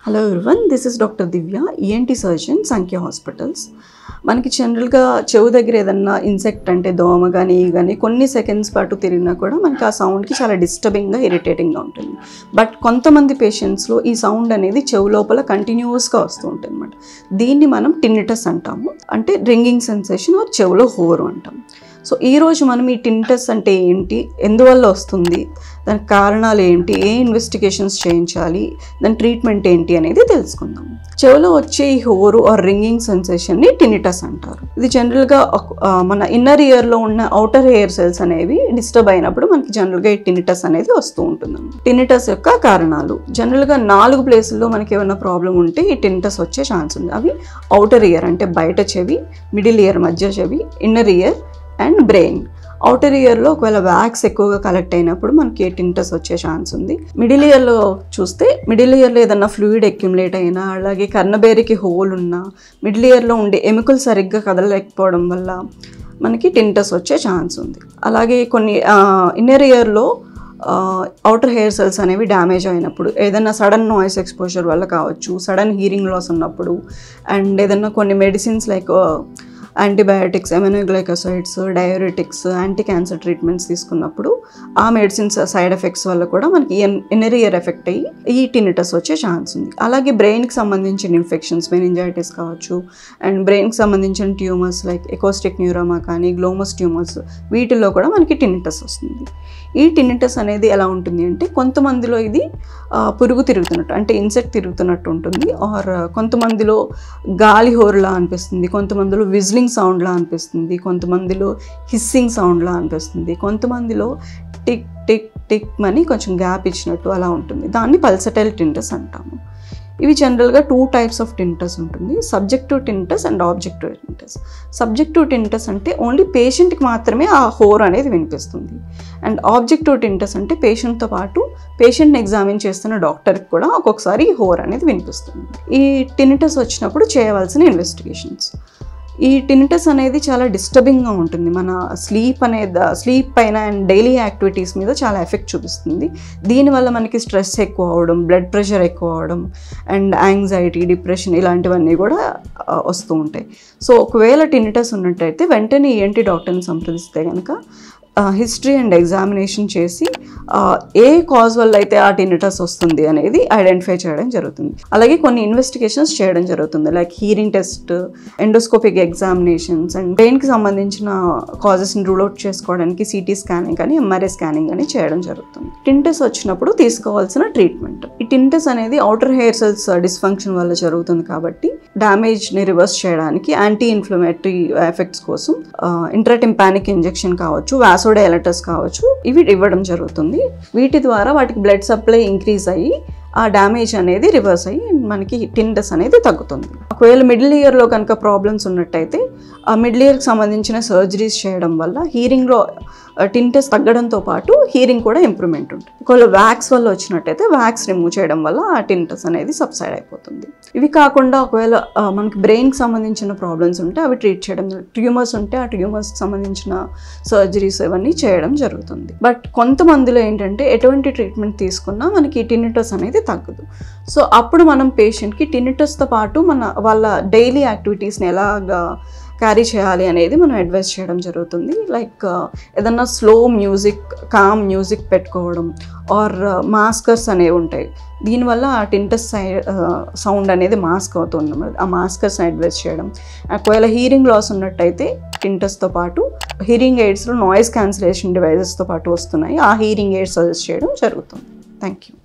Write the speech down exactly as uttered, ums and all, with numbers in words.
Hello everyone, this is Doctor Divya, E N T surgeon, Sankhya hospitals. మనకి జనరల్గా చెవు దగ్గర ఏదన్నా ఇన్సెక్ట్ అంటే దోమ కానీ ఈ కానీ కొన్ని సెకండ్స్ పాటు తిరిగినా కూడా మనకి ఆ సౌండ్కి చాలా డిస్టర్బింగ్గా ఇరిటేటింగ్గా ఉంటుంది. బట్ కొంతమంది పేషెంట్స్లో ఈ సౌండ్ అనేది చెవు లోపల కంటిన్యూస్గా వస్తూ ఉంటుంది అనమాట. దీన్ని మనం టిన్నిటస్ అంటాము, అంటే రింగింగ్ సెన్సేషన్ చెవులో హోరు అంటాం. సో ఈరోజు మనం ఈ టిన్నిటస్ అంటే ఏంటి, ఎందువల్ల వస్తుంది, దానికి కారణాలు ఏంటి, ఏ ఇన్వెస్టిగేషన్స్ చేయించాలి, దాని ట్రీట్మెంట్ ఏంటి అనేది తెలుసుకుందాం. చెవులో వచ్చే ఈ హోరు ఆర్ రింగింగ్ సెన్సేషన్ని టిన్నిటస్ అంటారు. ఇది జనరల్గా మన ఇన్నర్ ఇయర్లో ఉన్న అవుటర్ హెయిర్ సెల్స్ అనేవి డిస్టర్బ్ అయినప్పుడు మనకి జనరల్గా ఈ టిన్నిటస్ అనేది వస్తూ ఉంటుంది. టిన్నిటస్ యొక్క కారణాలు జనరల్గా నాలుగు ప్లేసుల్లో మనకి ఏమైనా ప్రాబ్లం ఉంటే ఈ టిన్నిటస్ వచ్చే ఛాన్స్ ఉంది. అవి అవుటర్ ఇయర్ అంటే బయట చెవి, మిడిల్ ఇయర్ మధ్య చెవి, inner ear and brain. Outer ఇయర్లో ఒకవేళ వ్యాక్స్ ఎక్కువగా కలెక్ట్ అయినప్పుడు మనకి టిన్నిటస్ వచ్చే ఛాన్స్ ఉంది. మిడిల్ ఇయర్లో చూస్తే మిడిల్ ఇయర్లో ఏదన్నా ఫ్లూయిడ్ అక్యుములేట్ అయినా, అలాగే కర్ణబేరికి హోల్ ఉన్నా, మిడిల్ ఇయర్లో ఉండే ఎముకలు సరిగ్గా కదలలేకపోవడం వల్ల మనకి టిన్నిటస్ వచ్చే ఛాన్స్ ఉంది. అలాగే కొన్ని ఇన్నర్ ఇయర్లో అవుటర్ హెయిర్ సెల్స్ అనేవి డ్యామేజ్ అయినప్పుడు, ఏదైనా సడన్ నాయిస్ ఎక్స్పోజర్ వల్ల కావచ్చు, సడన్ హీరింగ్ లాస్ ఉన్నప్పుడు, అండ్ ఏదైనా కొన్ని medicines like antibiotics, aminoglycosides, diuretics, anti cancer treatments తీసుకున్నప్పుడు ఆ మెడిసిన్స్ సైడ్ ఎఫెక్ట్స్ వల్ల కూడా మనకి ఇన్నర్ ఇయర్ ఎఫెక్ట్ అయ్యి ఈ టిన్నిటస్ వచ్చే ఛాన్స్ ఉంది. అలాగే బ్రెయిన్కి సంబంధించిన ఇన్ఫెక్షన్స్, మెనింజైటిస్ కావచ్చు, అండ్ బ్రెయిన్కి సంబంధించిన ట్యూమర్స్ లైక్ ఎకోస్టిక్ న్యూరోమా కానీ, గ్లోమస్ ట్యూమర్స్, వీటిల్లో కూడా మనకి టిన్నిటస్ వస్తుంది. ఈ టిన్నిటస్ అనేది ఎలా ఉంటుంది అంటే, కొంతమందిలో ఇది పురుగు తిరుగుతున్నట్టు అంటే ఇన్సెక్ట్ తిరుగుతున్నట్టు ఉంటుంది, ఆర్ కొంతమందిలో గాలి హోరులా అనిపిస్తుంది, కొంతమందిలో విజ్లింగ్ సౌండ్లా అనిపిస్తుంది, కొంతమందిలో హిస్సింగ్ సౌండ్లా అనిపిస్తుంది, కొంతమందిలో టిక్ టిక్ టిక్ అని కొంచెం గ్యాప్ ఇచ్చినట్టు అలా ఉంటుంది. దాన్ని పల్సటైల్ టిన్నిటస్ అంటాము. ఇవి జనరల్గా టూ టైప్స్ ఆఫ్ టిన్నిటస్ ఉంటుంది, subjective tinnitus and objective tinnitus. Subjective tinnitus అంటే ఓన్లీ పేషెంట్కి మాత్రమే ఆ హోర్ అనేది వినిపిస్తుంది, అండ్ ఆబ్జెక్టివ్ టిన్నిటస్ అంటే పేషెంట్తో పాటు పేషెంట్ని ఎగ్జామిన్ చేస్తున్న డాక్టర్కి కూడా ఒక్కొక్కసారి ఈ హోర్ అనేది వినిపిస్తుంది. ఈ టిన్నిటస్ వచ్చినప్పుడు చేయవలసిన ఇన్వెస్టిగేషన్స్. ఈ టిన్నిటస్ అనేది చాలా డిస్టర్బింగ్గా ఉంటుంది, మన స్లీప్ అనేది స్లీప్ పైన అండ్ డైలీ యాక్టివిటీస్ మీద చాలా ఎఫెక్ట్ చూపిస్తుంది. దీనివల్ల మనకి స్ట్రెస్ ఎక్కువ అవడం, బ్లడ్ ప్రెషర్ ఎక్కువ అవడం, అండ్ యాంగ్జైటీ, డిప్రెషన్ ఇలాంటివన్నీ కూడా వస్తూ ఉంటాయి. సో ఒకవేళ టిన్నిటస్ ఉన్నట్టయితే వెంటనే ఈఎన్టీ డాక్టర్ని సంప్రదిస్తే కనుక హిస్టరీ అండ్ ఎగ్జామినేషన్ చేసి ఏ కాజ్ వల్ల అయితే ఆ టిన్నిటస్ వస్తుంది అనేది ఐడెంటిఫై చేయడం జరుగుతుంది. అలాగే కొన్ని ఇన్వెస్టిగేషన్స్ చేయడం జరుగుతుంది, like hearing test, endoscopic examinations, and బ్రెయిన్కి సంబంధించిన కాజెస్ని రూల్ అవుట్ చేసుకోవడానికి సిటీ స్కానింగ్ కానీ, ఎంఆర్ఐ స్కానింగ్ కానీ చేయడం జరుగుతుంది. టిన్నిటస్ వచ్చినప్పుడు తీసుకోవాల్సిన ట్రీట్మెంట్. ఈ టిన్నిటస్ అనేది అవుటర్ హెయిర్ సెల్స్ డిస్ఫంక్షన్ వల్ల జరుగుతుంది కాబట్టి డ్యామేజ్ని రివర్స్ చేయడానికి యాంటీ ఇన్ఫ్లమేటరీ ఎఫెక్ట్స్ కోసం ఇంట్రాటింపానిక్ ఇంజెక్షన్ కావచ్చు, వాసోడైలటస్ కావచ్చు, ఇవి ఇవ్వడం జరుగుతుంది. వీటి ద్వారా వాటికి బ్లడ్ సప్లై ఇంక్రీజ్ అయ్యి ఆ డ్యామేజ్ అనేది రివర్స్ అయ్యి మనకి టిన్నిటస్ అనేది తగ్గుతుంది. ఒకవేళ మిడిల్ ఇయర్లో కనుక ప్రాబ్లమ్స్ ఉన్నట్టయితే ఆ మిడిల్ ఇయర్కి సంబంధించిన సర్జరీస్ చేయడం వల్ల హీరింగ్లో టిన్నిటస్ తగ్గడంతో పాటు హీరింగ్ కూడా ఇంప్రూవ్మెంట్ ఉంటుంది. ఒకవేళ వ్యాక్స్ వల్ల వచ్చినట్టయితే వ్యాక్స్ రిమూవ్ చేయడం వల్ల ఆ టిన్నిటస్ అనేది సబ్సైడ్ అయిపోతుంది. ఇవి కాకుండా ఒకవేళ మనకి బ్రెయిన్కి సంబంధించిన ప్రాబ్లమ్స్ ఉంటే అవి ట్రీట్ చేయడం, ట్యూమర్స్ ఉంటే ఆ ట్యూమర్స్కి సంబంధించిన సర్జరీస్ ఇవన్నీ చేయడం జరుగుతుంది. బట్ కొంతమందిలో ఏంటంటే ఎటువంటి ట్రీట్మెంట్ తీసుకున్నా మనకి టిన్నిటస్ అనేది తగ్గదు. సో అప్పుడు మనం పేషెంట్కి టిన్నిటస్తో పాటు మన వాళ్ళ డైలీ యాక్టివిటీస్ని ఎలాగా క్యారీ చేయాలి అనేది మనం అడ్వైస్ చేయడం జరుగుతుంది. లైక్ ఏదన్నా స్లో మ్యూజిక్, కామ్ మ్యూజిక్ పెట్టుకోవడం, ఆర్ మాస్కర్స్ అనేవి ఉంటాయి. దీనివల్ల ఆ టిన్నిటస్ సౌండ్ అనేది మాస్క్ అవుతుంది, ఆ మాస్కర్స్ని అడ్వైస్ చేయడం. ఒకవేళ హీరింగ్ లాస్ ఉన్నట్టయితే టిన్నిటస్తో పాటు హీరింగ్ ఎయిడ్స్లో నాయిస్ క్యాన్సిలేషన్ డివైజెస్తో పాటు వస్తున్నాయి, ఆ హీరింగ్ ఎయిడ్స్ సజెస్ట్ చేయడం జరుగుతుంది. Thank you.